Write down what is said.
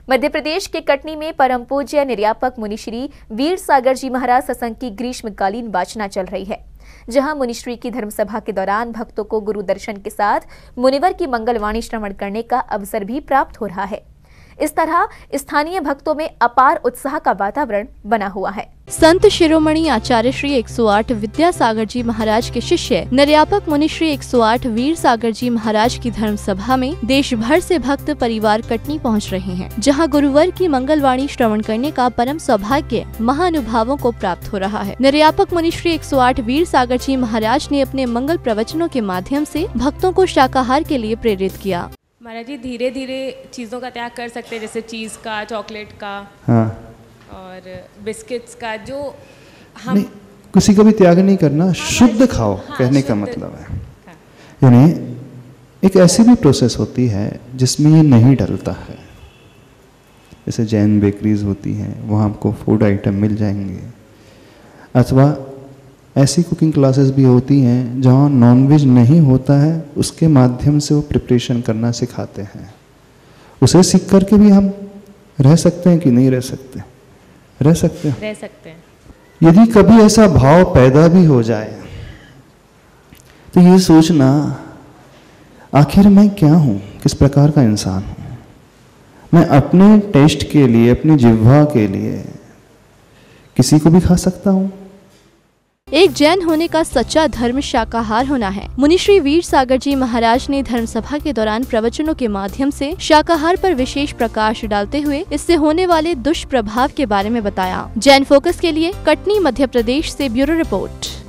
मध्य प्रदेश के कटनी में परम पूज्य निर्यापक मुनिश्री वीर सागर जी महाराज सत्संग की ग्रीष्मकालीन वाचना चल रही है, जहां मुनिश्री की धर्मसभा के दौरान भक्तों को गुरु दर्शन के साथ मुनिवर की मंगलवाणी श्रवण करने का अवसर भी प्राप्त हो रहा है। इस तरह स्थानीय भक्तों में अपार उत्साह का वातावरण बना हुआ है। संत शिरोमणि आचार्य श्री 108 विद्यासागर जी महाराज के शिष्य निर्यापक मुनिश्री 108 वीर सागर जी महाराज की धर्म सभा में देश भर से भक्त परिवार कटनी पहुंच रहे हैं, जहां गुरुवर की मंगलवाणी श्रवण करने का परम सौभाग्य महानुभावों को प्राप्त हो रहा है। निर्यापक मुनिश्री 108 वीर सागर जी महाराज ने अपने मंगल प्रवचनों के माध्यम से भक्तों को शाकाहार के लिए प्रेरित किया। महाराज जी धीरे धीरे चीज़ों का त्याग कर सकते हैं, जैसे चीज़ का, चॉकलेट का, हाँ, और बिस्किट्स का, जो हम नहीं, किसी का भी त्याग नहीं करना, शुद्ध खाओ, हाँ, कहने का शुद्ध, मतलब है। हाँ। यानी एक ऐसी भी प्रोसेस होती है जिसमें ये नहीं डलता है। जैसे जैन बेकरीज होती हैं, वहाँ आपको फूड आइटम मिल जाएंगे, अथवा ऐसी कुकिंग क्लासेस भी होती हैं जहाँ नॉनवेज नहीं होता है, उसके माध्यम से वो प्रिपरेशन करना सिखाते हैं। उसे सीख करके भी हम रह सकते हैं कि नहीं रह सकते? रह सकते हैं। रह सकते हैं। यदि कभी ऐसा भाव पैदा भी हो जाए तो ये सोचना, आखिर मैं क्या हूँ, किस प्रकार का इंसान हूँ। मैं अपने टेस्ट के लिए, अपनी जिह्वा के लिए किसी को भी खा सकता हूँ। एक जैन होने का सच्चा धर्म शाकाहार होना है। मुनिश्री वीर सागर जी महाराज ने धर्म सभा के दौरान प्रवचनों के माध्यम से शाकाहार पर विशेष प्रकाश डालते हुए इससे होने वाले दुष्प्रभाव के बारे में बताया। जैन फोकस के लिए कटनी मध्य प्रदेश से ब्यूरो रिपोर्ट।